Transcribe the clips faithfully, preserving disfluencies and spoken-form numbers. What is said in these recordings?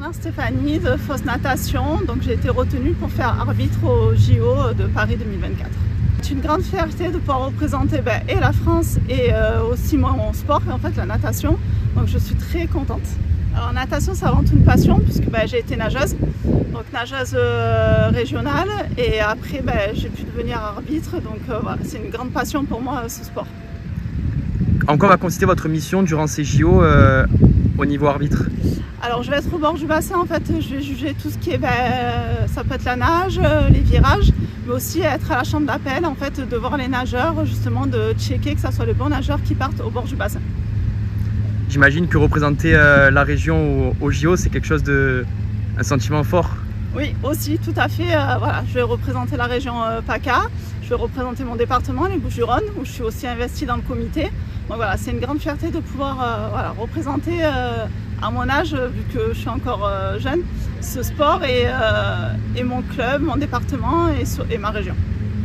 Bernard Stéphanie de Fausse Natation, donc j'ai été retenue pour faire arbitre au J O de Paris deux mille vingt-quatre. C'est une grande fierté de pouvoir représenter ben, et la France et euh, aussi mon sport, et en fait la natation, donc je suis très contente. Alors natation c'est avant tout une passion puisque ben, j'ai été nageuse, donc nageuse euh, régionale, et après ben, j'ai pu devenir arbitre, donc euh, voilà, c'est une grande passion pour moi ce sport. En quoi va consister votre mission durant ces J O euh, au niveau arbitre? Alors je vais être au bord du bassin, en fait je vais juger tout ce qui est, ben, ça peut être la nage, les virages, mais aussi être à la chambre d'appel, en fait de voir les nageurs, justement de checker que ce soit les bons nageurs qui partent au bord du bassin. J'imagine que représenter euh, la région au, au J O, c'est quelque chose de... un sentiment fort. Oui, aussi, tout à fait. Euh, voilà, je vais représenter la région euh, PACA, je vais représenter mon département, les Bouches-du-Rhône, où je suis aussi investie dans le comité. Donc voilà, c'est une grande fierté de pouvoir euh, voilà, représenter euh, à mon âge, vu que je suis encore euh, jeune, ce sport et, euh, et mon club, mon département et, et ma région.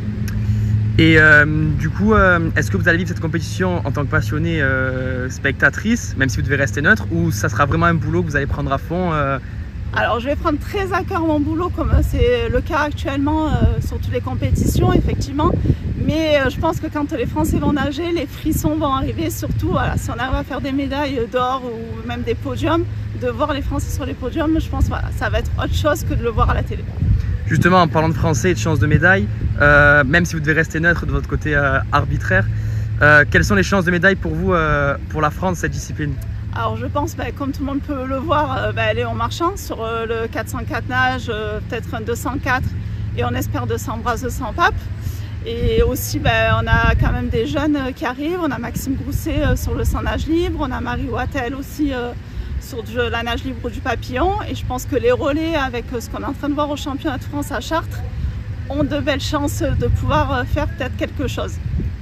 Et euh, du coup, euh, est-ce que vous allez vivre cette compétition en tant que passionnée euh, spectatrice, même si vous devez rester neutre, ou ça sera vraiment un boulot que vous allez prendre à fond euh... Alors je vais prendre très à cœur mon boulot, comme c'est le cas actuellement euh, sur toutes les compétitions, effectivement. Mais euh, je pense que quand les Français vont nager, les frissons vont arriver, surtout voilà, si on arrive à faire des médailles d'or ou même des podiums, de voir les Français sur les podiums, je pense que voilà, ça va être autre chose que de le voir à la télé. Justement, en parlant de Français et de chances de médaille, euh, même si vous devez rester neutre de votre côté euh, arbitraire, euh, quelles sont les chances de médaille pour vous, euh, pour la France, cette discipline? Alors je pense, bah, comme tout le monde peut le voir, euh, bah, Léon Marchand sur euh, le quatre cent quatre nage, euh, peut-être un deux cent quatre, et on espère deux cents brasse, deux cents pape. Et aussi, bah, on a quand même des jeunes euh, qui arrivent. On a Maxime Grousset euh, sur le cent nage libre, on a Marie Wattel aussi euh, sur du, la nage libre du papillon. Et je pense que les relais, avec euh, ce qu'on est en train de voir au championnat de France à Chartres, ont de belles chances de pouvoir euh, faire peut-être quelque chose.